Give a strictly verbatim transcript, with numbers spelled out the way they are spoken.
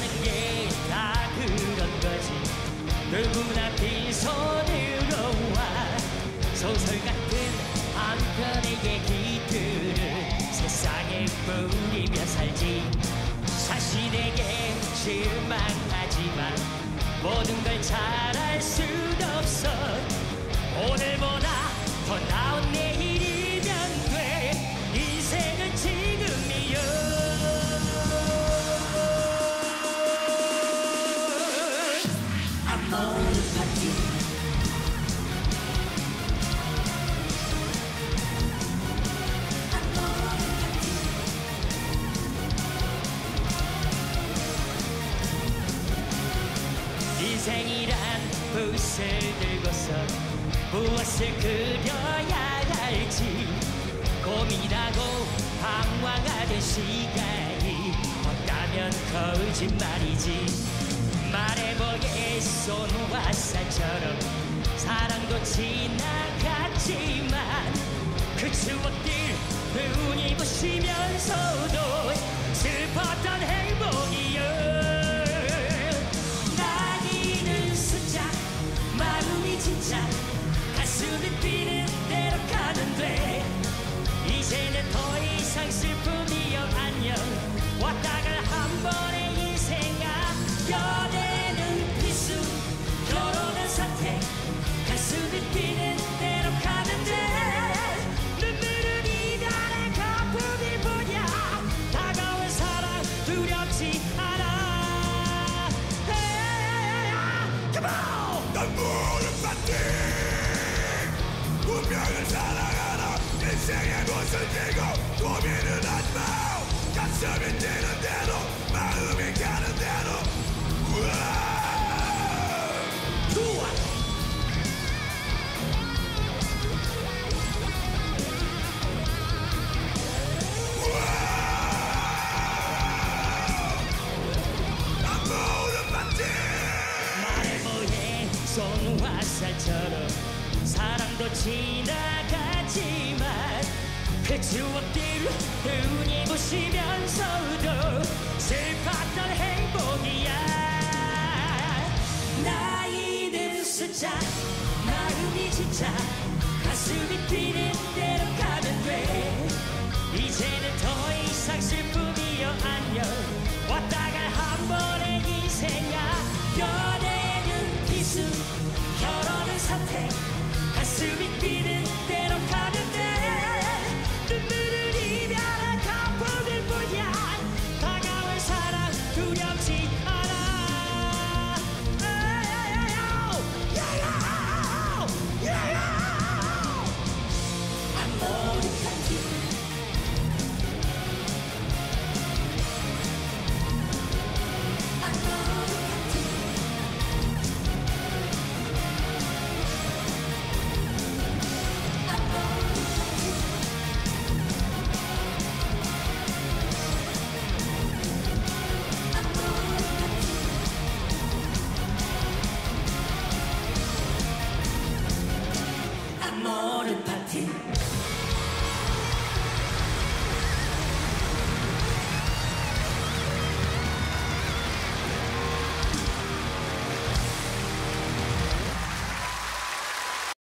게 다 그런 거지. 누구나 빈손으로 와. 소설 같은 한 편의 얘기들을 세상에 뿌리며 살지. 자신에게 실망하지만 모든 걸 잘할 순 없어. 오늘보다 더 나은 내일이면 돼. 인생은 지금이요. 아모르 파티. 인생이란 붓을 들고서 무엇을 그려야 할지 고민하고 방황하던 시간이 없다면 거짓말이지. 말해보게 손화살처럼 사랑도 지나갔지만 그 추억들 눈이 부시면서도 슬펐던 행복이여. 진짜 가슴이 뛰는 대로 가면 돼. 이제는 더 이상 슬픔이여 안녕. 왔다가 한 번의 인생아. 연애는 필수, 결혼은 선택. 가슴이 뛰는 대로 가면 돼. 눈물은 이별의 거품일 뿐이야. 다가올 사랑 두렵지 않아. Come on! 난 모든 파티. 운명을 사랑하라. 인생의 못을 들고 고민은 하지마. 가슴이 뛰는 대로 마음이 가는 대로. 좋아. 난 모든 파티. 말해보해 손화살처럼 사랑도 지나갔지만 그 추억들 눈이 부시면서도 슬펐던 행복이야. 나이는 숫자, 마음이 진짜. 가슴이 뛰는 대로 가면 돼. 이제는 더 이상 슬픔이여 안녕. 왔다가 한 번의 인생아. 연애는 필수, 결혼은 선택. 가슴이 뛰는 대로 가면 돼. 눈물은 이별의 거품일 뿐이야. 다가올 사랑 두렵지 않아. 아모르 파티. 아모르 파티.